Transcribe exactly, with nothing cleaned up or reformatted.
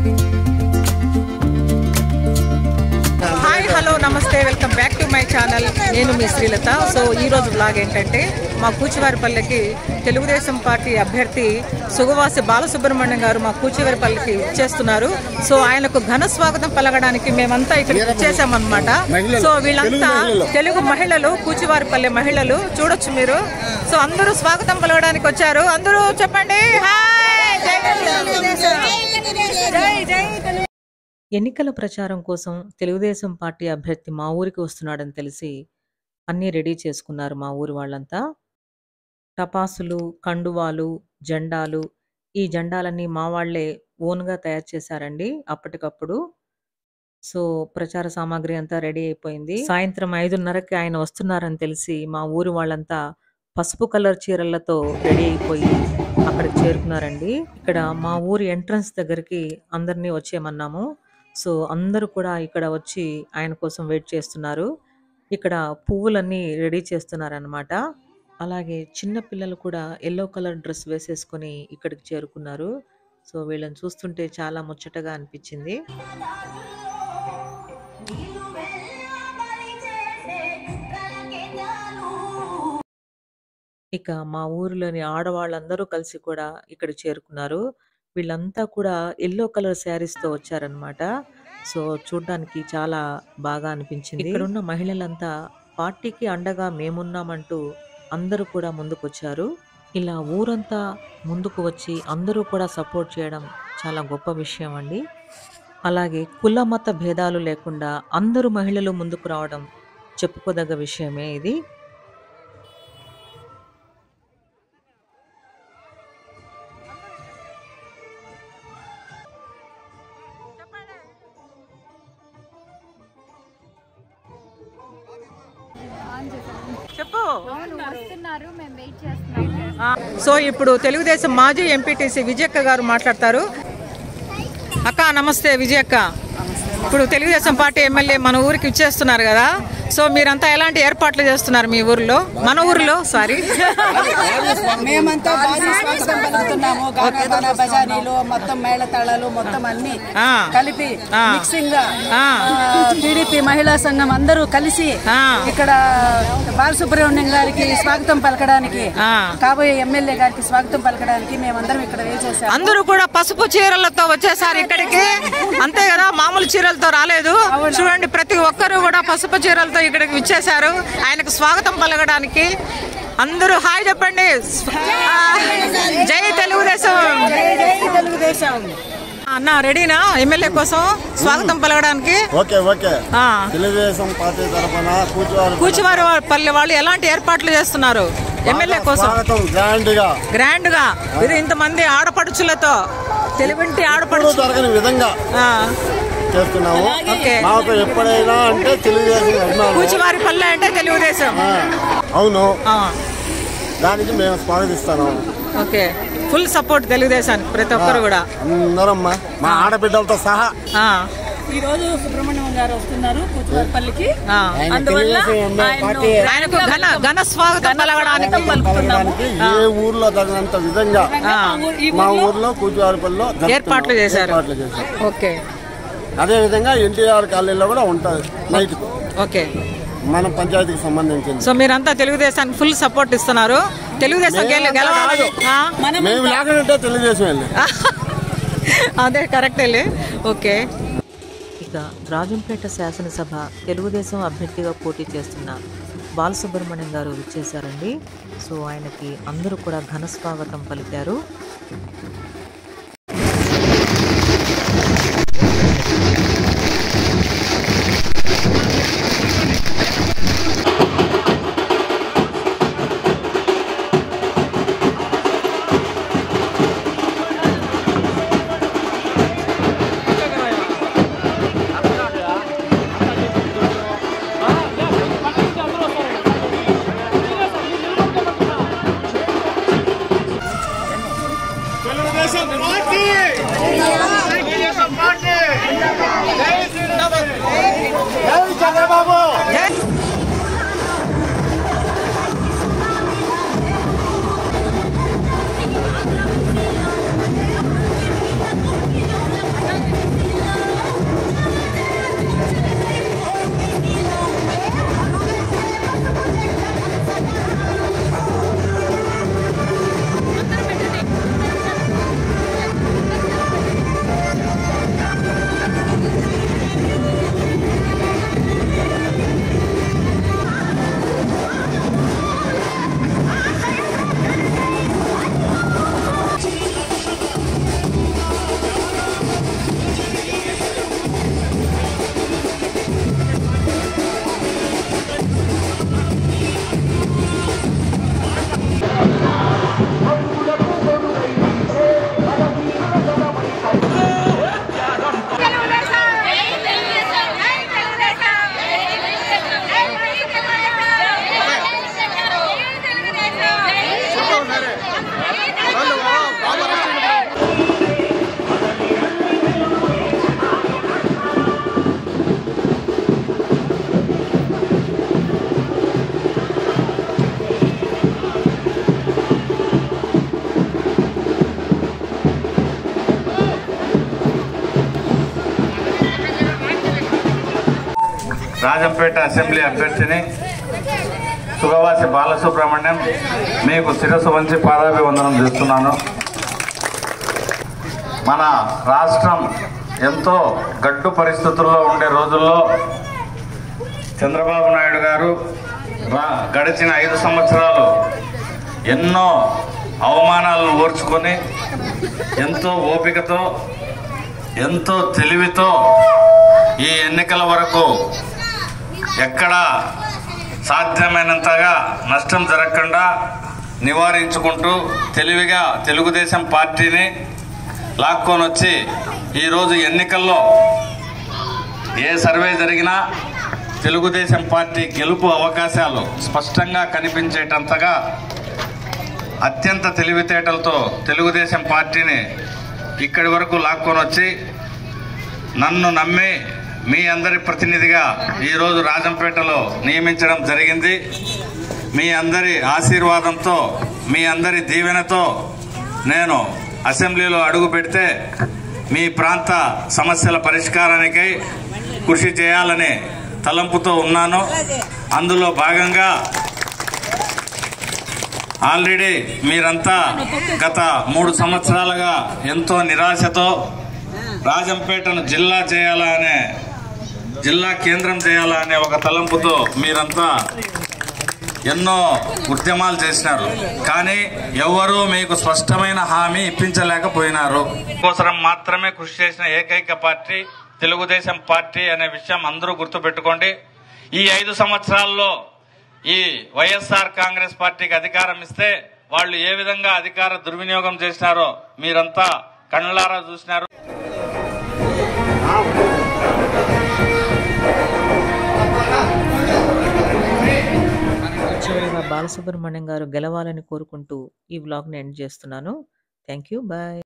Hi hello నమస్తే welcome back to my channel. నేను మీ శ్రీలత. సో ఈరోజు బ్లాగ్ ఏంటంటే మా కూచివారిపల్లికి తెలుగుదేశం పార్టీ అభ్యర్థి సుగవాసి బాలసుబ్రహ్మణ్యం గారు మా కూచివారిపల్లికి ఇచ్చేస్తున్నారు. సో ఆయనకు ఘన స్వాగతం పలకడానికి మేమంతా ఇక్కడ ఇచ్చేసామన్నమాట. సో వీళ్ళంతా తెలుగు మహిళలు, కూచివారిపల్లి మహిళలు చూడొచ్చు మీరు. సో అందరూ స్వాగతం పలకడానికి వచ్చారు. అందరూ చెప్పండి ఎన్నికల ప్రచారం కోసం తెలుగుదేశం పార్టీ అభ్యర్థి మా ఊరికి వస్తున్నాడని తెలిసి అన్నీ రెడీ చేసుకున్నారు మా ఊరి వాళ్ళంతా. టపాసులు, కండువాలు, జెండాలు, ఈ జెండాలన్నీ మా వాళ్లే ఓన్గా తయారు చేశారండి అప్పటికప్పుడు. సో ప్రచార సామాగ్రి అంతా రెడీ అయిపోయింది. సాయంత్రం ఐదున్నరకి ఆయన వస్తున్నారని తెలిసి మా ఊరి వాళ్ళంతా పసుపు కలర్ చీరలతో రెడీ అయిపోయి అక్కడికి చేరుకున్నారండి. ఇక్కడ మా ఊరి ఎంట్రన్స్ దగ్గరికి అందరినీ వచ్చేయమన్నాము. సో అందరూ కూడా ఇక్కడ వచ్చి ఆయన కోసం వెయిట్ చేస్తున్నారు. ఇక్కడ పువ్వులన్నీ రెడీ చేస్తున్నారనమాట. అలాగే చిన్న పిల్లలు కూడా ఎల్లో కలర్ డ్రెస్ వేసేసుకొని ఇక్కడికి చేరుకున్నారు. సో వీళ్ళని చూస్తుంటే చాలా ముచ్చటగా అనిపించింది. ఇక మా ఊరిలోని ఆడవాళ్ళందరూ కలిసి కూడా ఇక్కడ చేరుకున్నారు. వీళ్ళంతా కూడా ఎల్లో కలర్ శారీస్తో వచ్చారనమాట. సో చూడ్డానికి చాలా బాగా అనిపించింది. ఇక్కడున్న మహిళలంతా పార్టీకి అండగా మేమున్నామంటూ అందరూ కూడా ముందుకొచ్చారు. ఇలా ఊరంతా ముందుకు వచ్చి అందరూ కూడా సపోర్ట్ చేయడం చాలా గొప్ప విషయం అండి. అలాగే కుల మత భేదాలు లేకుండా అందరూ మహిళలు ముందుకు రావడం చెప్పుకోదగ్గ విషయమే ఇది. సో ఇప్పుడు తెలుగుదేశం మాజీ ఎంపీటీసీ విజయక్క గారు మాట్లాడతారు. అక్క నమస్తే. విజయక్క, ఇప్పుడు తెలుగుదేశం పార్టీ ఎమ్మెల్యే మన ఊరికి ఇచ్చేస్తున్నారు కదా, సో మీరంతా ఎలాంటి ఏర్పాట్లు చేస్తున్నారు మీ ఊర్లో? మన ఊర్లో సారీ మేమంతా భారీ స్వాగతం పలుకుతున్నాము. గానాదాన బజానీలు మొత్తం మేళతాళాలు మొత్తం అన్ని కలిపి మిక్సింగ్ గా టీడీపీ మహిళా సంఘం అందరూ కలిసి ఇక్కడ బాలసుబ్రహ్మణ్యం గారికి స్వాగతం పలకడానికి, కాబోయే ఎమ్మెల్యే గారికి స్వాగతం పలకడానికి మేమందరం ఇక్కడ వేసేసాం. అందరూ కూడా పసుపు చీరలతో వచ్చేసారు ఇక్కడికి, అంతే కదా, మామూలు చీరలతో రాలేదు. చూడండి ప్రతి ఒక్కరు కూడా పసుపు చీరలతో ఇక్కడికి విచ్చేశారు ఆయనకు స్వాగతం పలకడానికి. అందరూ హాయ్ చెప్పండి. జై తెలుగుదేశం. అన్న రెడీనా ఎమ్మెల్యే కోసం స్వాగతం పలకడానికి? తెలుగుదేశం పార్టీ తరఫున కూచివారి పల్లె వాళ్ళు ఎలాంటి ఏర్పాట్లు చేస్తున్నారు ఎమ్మెల్యే కోసం? గ్రాండ్ గా గ్రాండ్ గా ఇది ఇంతమంది ఆడపడుచులతో తెలుగుంటి ఆడపడుచు జరగని విధంగా చేస్తున్నాము. మాకు ఎప్పుడైనా అంటే తెలుగుదేశం, కూచివారి పల్లె అంటే తెలుగుదేశం. అవును, దానికి మేము స్వాగతిస్తాను. ఓకే, ఫుల్ సపోర్ట్ తెలుగుదేశానికి ప్రతి ఒక్కరు కూడా, అందరమ్మా మా ఆడబిడ్డలతో సహా. ఈ రోజు సుబ్రహ్మణ్యం గారు వస్తున్నారు కూచివారిపల్లికి, అందువల్ల ఆయనకు ఘన ఘన స్వాగతం పలకడానికి పలుకుతున్నాము. ఏ ఊర్లో తగినంత విధంగా మా ఊర్లో కూచివారిపల్లిలో ఏర్పాట్లు చేశారు. ఓకే, అదే విధంగా ఎన్టీఆర్ కాలనీలో కూడా ఉంటుంది నైట్. ఓకే, మన పంచాయతీకి సంబంధించింది. సో మీరంతా తెలుగుదేశానికి ఫుల్ సపోర్ట్ ఇస్తున్నారు. తెలుగుదేశం గెలవాలి. మేము లేకుంటే తెలుగుదేశం వెళ్ళి అదే కరెక్ట్ వెళ్ళి. ఓకే, ఇక రాజంపేట శాసనసభ తెలుగుదేశం అభ్యర్థిగా పోటీ చేస్తున్న బాలసుబ్రహ్మణ్యం గారు విచ్చేశారండి. సో ఆయనకి అందరూ కూడా ఘన స్వాగతం పలికారు. రాజంపేట అసెంబ్లీ అభ్యర్థిని సుగవాసి బాలసుబ్రహ్మణ్యం మీకు శిరస్సు వంచి పాదాభివందనం చేస్తున్నాను. మన రాష్ట్రం ఎంతో గడ్డు పరిస్థితుల్లో ఉండే రోజుల్లో చంద్రబాబు నాయుడు గారు గడిచిన ఐదు సంవత్సరాలు ఎన్నో అవమానాలను ఓర్చుకొని ఎంతో ఓపికతో ఎంతో తెలివితో ఈ ఎన్నికల వరకు ఎక్కడ సాధ్యమైనంతగా నష్టం జరగకుండా నివారించుకుంటూ తెలివిగా తెలుగుదేశం పార్టీని లాక్కొని వచ్చి ఈరోజు ఎన్నికల్లో ఏ సర్వే జరిగినా తెలుగుదేశం పార్టీ గెలుపు అవకాశాలు స్పష్టంగా కనిపించేటంతగా అత్యంత తెలివితేటలతో తెలుగుదేశం పార్టీని ఇక్కడి వరకు లాక్కొని వచ్చి నన్ను నమ్మి మీ అందరి ప్రతినిధిగా ఈరోజు రాజంపేటలో నియమించడం జరిగింది. మీ అందరి ఆశీర్వాదంతో మీ అందరి దీవెనతో నేను అసెంబ్లీలో అడుగు పెడితే మీ ప్రాంత సమస్యల పరిష్కారానికై కృషి చేయాలని తలంపుతో ఉన్నాను. అందులో భాగంగా ఆల్రెడీ మీరంతా గత మూడు సంవత్సరాలుగా ఎంతో నిరాశతో రాజంపేటను జిల్లా చేయాలా అనే జిల్లా కేంద్రం చేయాలా అనే ఒక తలంపుతో మీరంతా ఎన్నో ఉద్యమాలు చేసినారు. కానీ ఎవరూ మీకు స్పష్టమైన హామీ ఇప్పించలేకపోయినారు. కోసం మాత్రమే కృషి చేసిన ఏకైక పార్టీ తెలుగుదేశం పార్టీ అనే విషయం అందరూ గుర్తుపెట్టుకోండి. ఈ ఐదు సంవత్సరాల్లో ఈ వైఎస్ఆర్ కాంగ్రెస్ పార్టీకి అధికారం ఇస్తే వాళ్ళు ఏ విధంగా అధికార దుర్వినియోగం చేసినారో మీరంతా కళ్ళారా చూసినారు. చివరిగా బాలసుబ్రహ్మణ్యం గారు గెలవాలని కోరుకుంటూ ఈ వ్లాగ్ని ఎండ్ చేస్తున్నాను. Thank you, bye.